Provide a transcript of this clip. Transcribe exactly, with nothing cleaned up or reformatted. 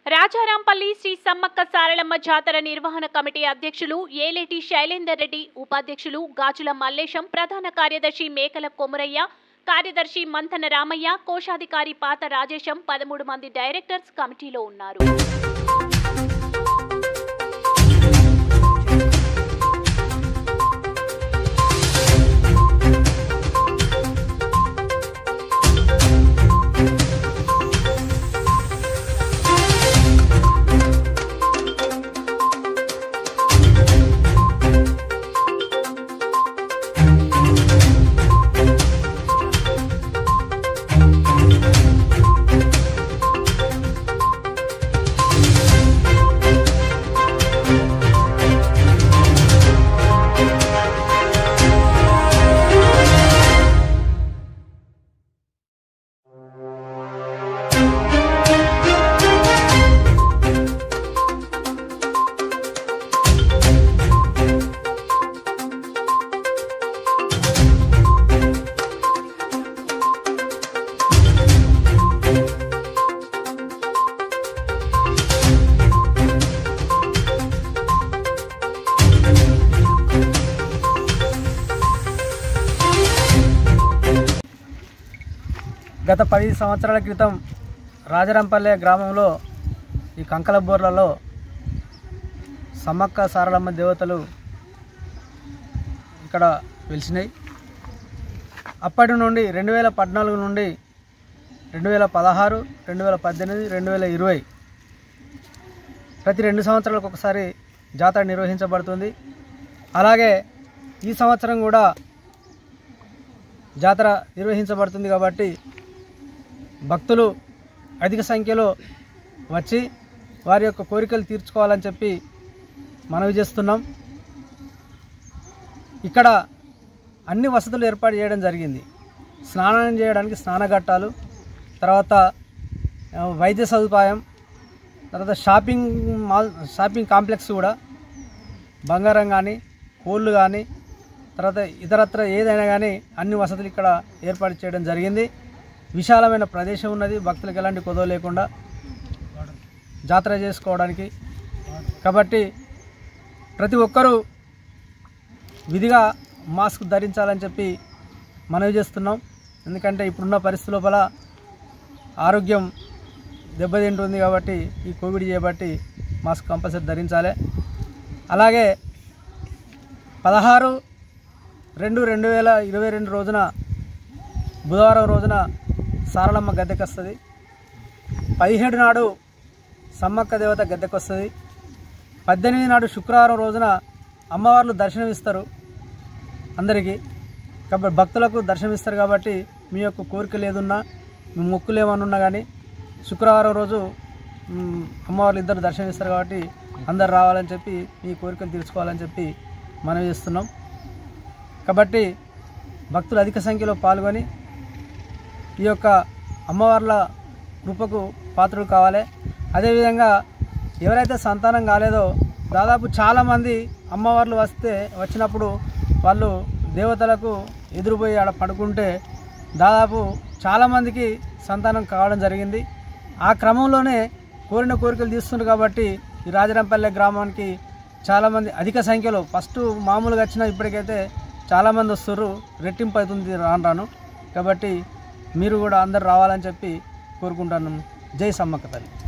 రాజారాంపల్లి శ్రీ సమ్మక్క సారలమ్మ జాతర నిర్వహణ కమిటీ అధ్యక్షులు ఏలేటి శైలేందర్ రెడ్డి, ఉపాధ్యక్షులు గాజుల మల్లేశం, ప్రధాన కార్యదర్శి మేకల కొమురయ్య, కార్యదర్శి మంతన రామయ్య, కోశాధికారి పాత రాజేశం, పదమూడు మంది డైరెక్టర్స్ కమిటీలో ఉన్నారు. గత పది సంవత్సరాల క్రితం రాజారాంపల్లె గ్రామంలో ఈ కంకల బోర్లలో సమ్మక్క సారలమ్మ దేవతలు ఇక్కడ వెలిసినాయి. అప్పటి నుండి రెండు వేల పద్నాలుగు నుండి రెండు వేల పదహారు రెండు వేల పద్దెనిమిది రెండు వేల ఇరవై ప్రతి రెండు సంవత్సరాలకు ఒకసారి జాతర నిర్వహించబడుతుంది. అలాగే ఈ సంవత్సరం కూడా జాతర నిర్వహించబడుతుంది కాబట్టి భక్తులు అధిక సంఖ్యలో వచ్చి వారి యొక్క కోరికలు తీర్చుకోవాలని చెప్పి మనవి చేస్తున్నాం. ఇక్కడ అన్ని వసతులు ఏర్పాటు చేయడం జరిగింది. స్నానం చేయడానికి స్నానఘట్టాలు, తర్వాత వైద్య సదుపాయం, తర్వాత షాపింగ్ మాల్ షాపింగ్ కాంప్లెక్స్ కూడా, బంగారం కానీ కోళ్ళు కానీ తర్వాత ఇతరత్ర ఏదైనా కానీ అన్ని వసతులు ఇక్కడ ఏర్పాటు చేయడం జరిగింది. విశాలమైన ప్రదేశం ఉన్నది, భక్తులకు ఎలాంటి కొదవ లేకుండా జాతర చేసుకోవడానికి. కాబట్టి ప్రతి ఒక్కరూ విధిగా మాస్క్ ధరించాలని చెప్పి మనవి చేస్తున్నాం. ఎందుకంటే ఇప్పుడున్న పరిస్థితి లోపల ఆరోగ్యం దెబ్బతింటుంది కాబట్టి ఈ కోవిడ్ చేయబట్టి మాస్క్ కంపల్సరీ ధరించాలి. అలాగే పదహారు రెండు రెండు వేల ఇరవై రెండు రోజున బుధవారం రోజున సారలమ్మ గద్దెకి వస్తుంది. పదిహేడు నాడు సమ్మక్క దేవత గద్దెకి వస్తుంది. పద్దెనిమిది నాడు శుక్రవారం రోజున అమ్మవార్లు దర్శనమిస్తారు అందరికీ. కాబట్టి భక్తులకు దర్శనమిస్తారు కాబట్టి మీ యొక్క కోరికలు ఏదున్నా, మీ మొక్కులు ఏమన్నా కానీ శుక్రవారం రోజు అమ్మవార్లు ఇద్దరు దర్శనమిస్తారు కాబట్టి అందరు రావాలని చెప్పి మీ కోరికలు తీర్చుకోవాలని చెప్పి మనవి చేస్తున్నాం. కాబట్టి భక్తులు అధిక సంఖ్యలో పాల్గొని ఈ యొక్క అమ్మవార్ల కృపకు పాత్రలు కావాలి. అదేవిధంగా ఎవరైతే సంతానం కాలేదో దాదాపు చాలామంది అమ్మవార్లు వస్తే వచ్చినప్పుడు వాళ్ళు దేవతలకు ఎదురుపోయి ఆడ పడుకుంటే దాదాపు చాలామందికి సంతానం కావడం జరిగింది. ఆ క్రమంలోనే కోరిన కోరికలు తీస్తున్నారు కాబట్టి ఈ రాజారాంపల్లె గ్రామానికి చాలామంది అధిక సంఖ్యలో ఫస్ట్ మామూలుగా వచ్చినా ఇప్పటికైతే చాలామంది వస్తున్నారు, రెట్టింపు అవుతుంది రాను రాను. కాబట్టి మీరు కూడా అందరు రావాలని చెప్పి కోరుకుంటున్నాను. జై సమ్మక్క తల్లి.